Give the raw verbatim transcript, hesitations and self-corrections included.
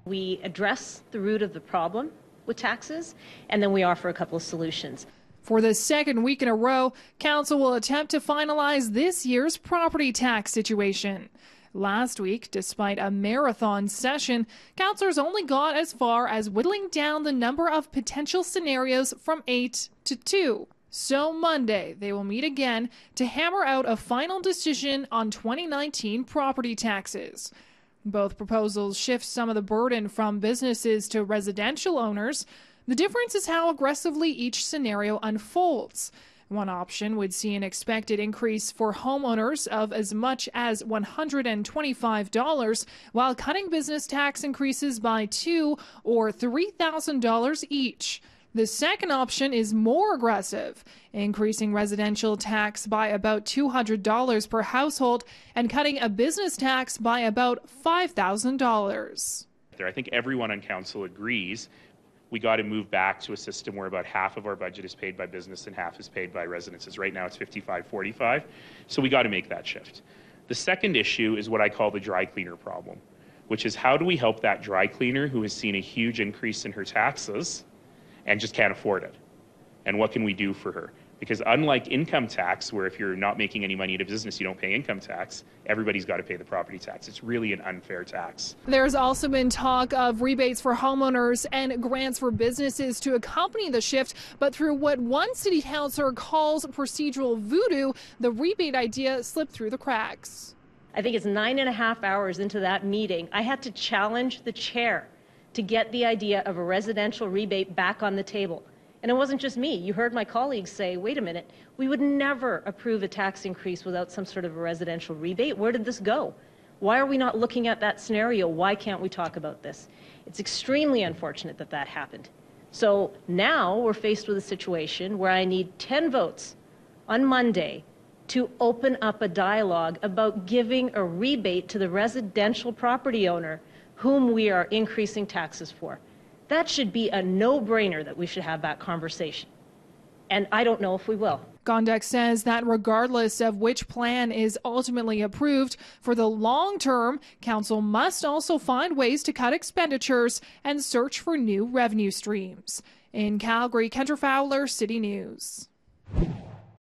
We address the root of the problem with taxes, and then we offer a couple of solutions. For the second week in a row, Council will attempt to finalize this year's property tax situation. Last week, despite a marathon session, councillors only got as far as whittling down the number of potential scenarios from eight to two. So Monday, they will meet again to hammer out a final decision on twenty nineteen property taxes. Both proposals shift some of the burden from businesses to residential owners. The difference is how aggressively each scenario unfolds. One option would see an expected increase for homeowners of as much as one hundred twenty-five dollars, while cutting business tax increases by two thousand dollars or three thousand dollars each. The second option is more aggressive, increasing residential tax by about two hundred dollars per household and cutting a business tax by about five thousand dollars. I think everyone on council agrees we got to move back to a system where about half of our budget is paid by business and half is paid by residences. Right now it's fifty-five forty-five, so we got to make that shift. The second issue is what I call the dry cleaner problem, which is how do we help that dry cleaner who has seen a huge increase in her taxes and just can't afford it? And what can we do for her? Because unlike income tax, where if you're not making any money in a business, you don't pay income tax, everybody's got to pay the property tax. It's really an unfair tax. There's also been talk of rebates for homeowners and grants for businesses to accompany the shift, but through what one city councillor calls procedural voodoo, the rebate idea slipped through the cracks. I think it's nine and a half hours into that meeting, I had to challenge the chair to get the idea of a residential rebate back on the table. And it wasn't just me. You heard my colleagues say, wait a minute, we would never approve a tax increase without some sort of a residential rebate. Where did this go? Why are we not looking at that scenario? Why can't we talk about this? It's extremely unfortunate that that happened. So now we're faced with a situation where I need ten votes on Monday to open up a dialogue about giving a rebate to the residential property owner whom we are increasing taxes for. That should be a no-brainer that we should have that conversation. And I don't know if we will. Gondek says that regardless of which plan is ultimately approved, for the long term, council must also find ways to cut expenditures and search for new revenue streams. In Calgary, Kendra Fowler, City News.